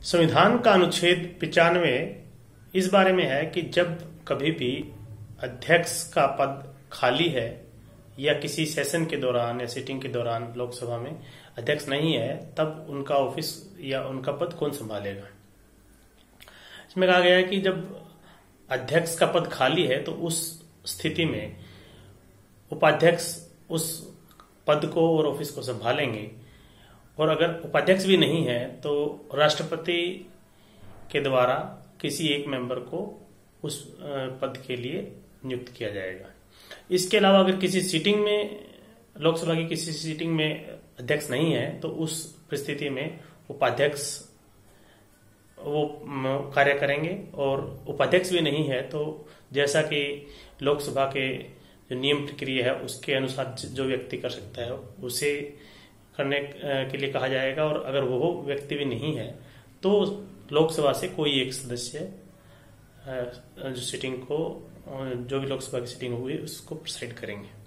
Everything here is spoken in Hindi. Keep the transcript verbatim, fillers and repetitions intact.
संविधान का अनुच्छेद पिचानवे इस बारे में है कि जब कभी भी अध्यक्ष का पद खाली है या किसी सेशन के दौरान या सिटिंग के दौरान लोकसभा में अध्यक्ष नहीं है, तब उनका ऑफिस या उनका पद कौन संभालेगा। इसमें कहा गया है कि जब अध्यक्ष का पद खाली है तो उस स्थिति में उपाध्यक्ष उस पद को और ऑफिस को संभालेंगे, और अगर उपाध्यक्ष भी नहीं है तो राष्ट्रपति के द्वारा किसी एक मेंबर को उस पद के लिए नियुक्त किया जाएगा। इसके अलावा अगर किसी सीटिंग में, लोकसभा की किसी सीटिंग में अध्यक्ष नहीं है तो उस परिस्थिति में उपाध्यक्ष वो कार्य करेंगे, और उपाध्यक्ष भी नहीं है तो जैसा कि लोकसभा के जो नियम प्रक्रिया है उसके अनुसार जो व्यक्ति कर सकता है उसे करने के लिए कहा जाएगा, और अगर वो व्यक्ति भी नहीं है तो लोकसभा से कोई एक सदस्य जो सीटिंग को, जो भी लोकसभा की सीटिंग हुई उसको प्रिसाइड करेंगे।